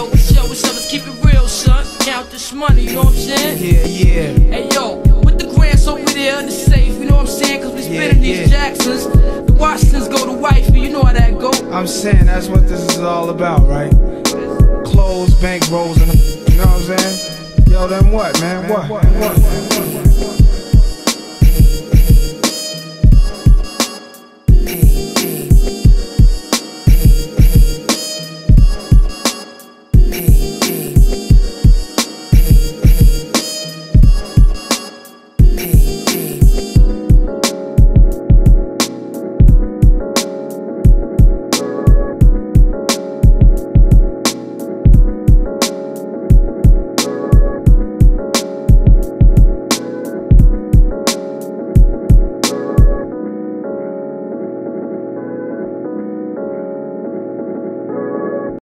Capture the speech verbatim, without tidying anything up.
yo, what's up, what's up, let's keep it real, son. Count this money, you know what I'm saying? Yeah, yeah. Hey, yo, with the grants over there in the safe, you know what I'm saying? Cause we spinning yeah, these yeah. Jacksons. The Washingtons go to wifey, you know how that go. I'm saying that's what this is all about, right? Clothes, bank rolls, and you know what I'm saying? Yo, then what, man? What? what?